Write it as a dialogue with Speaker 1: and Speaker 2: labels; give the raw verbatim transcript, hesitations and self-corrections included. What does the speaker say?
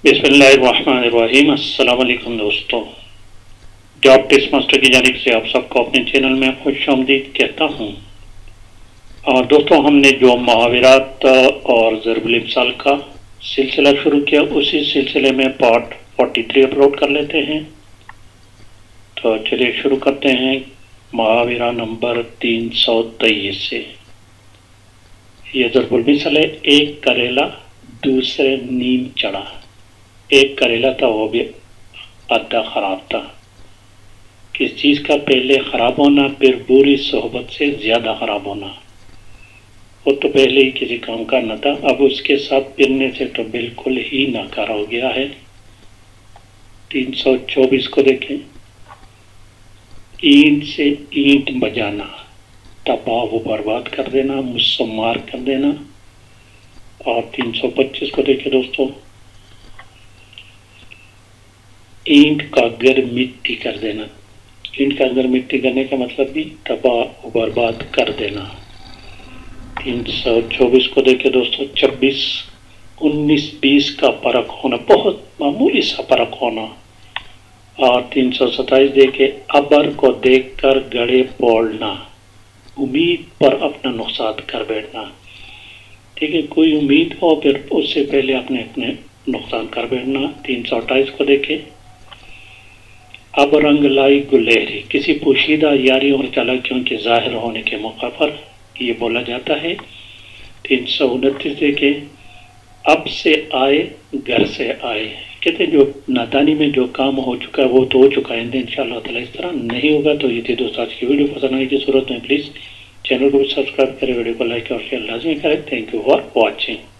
Speaker 1: बिस्मिल्लाहिर्रहमानिर्रहीम। अस्सलाम वालेकुम दोस्तों, जॉब टेस्ट मास्टर की जानिब से आप सबको अपने चैनल में खुशामदीद कहता हूँ। और दोस्तों, हमने जो मुहावरात और ज़रबुल इम्साल का सिलसिला शुरू किया, उसी सिलसिले में पार्ट तैंतालीस अपलोड कर लेते हैं। तो चलिए शुरू करते हैं मुहावरा नंबर तीन सौ तेईस से। ये ज़रबुल मिसल है। एक करेला दूसरे नीम चढ़ा। एक करेला था, वो भी आधा खराब था। किस चीज़ का पहले ख़राब होना, फिर बुरी सोहबत से ज़्यादा ख़राब होना। वो तो पहले ही किसी काम का न था, अब उसके साथ फिरने से तो बिल्कुल ही नाकार हो गया है। तीन सौ चौबीस को देखें। ईंट से ईंट बजाना, तबाह व बर्बाद कर देना, मुस्मार कर देना। और तीन सौ पच्चीस को देखें दोस्तों। ईंट का घर मिट्टी कर देना। ईंट का घर मिट्टी करने का मतलब भी तबाह बर्बाद कर देना। तीन सौ चौबीस को देखे दोस्तों। छब्बीस उन्नीस बीस का फर्क होना, बहुत मामूली सा फर्क होना। और तीन सौ सत्ताईस देखे। अबर को देखकर गड़े बोलना, उम्मीद पर अपना नुकसान कर बैठना। ठीक है, कोई उम्मीद हो फिर उससे पहले अपने अपने नुकसान कर बैठना। तीन सौ अट्ठाईस को देखे। अब रंग लाई गुलहरी, किसी पोशीदा यारी और चालाकियों के जाहिर होने के मौका पर ये बोला जाता है। तीन सौ उनतीस देखे। अब से आए घर से आए, कहते हैं जो नादानी में जो काम हो चुका है वो तो हो चुका है, इंशाअल्लाह ताला इस तरह नहीं होगा। तो ये थी दोस्तों आज की वीडियो। पसंद आने की सूरत में प्लीज़ चैनल को भी सब्सक्राइब करें, वीडियो को लाइक और शेयर लाजमी करें। Thank you for watching.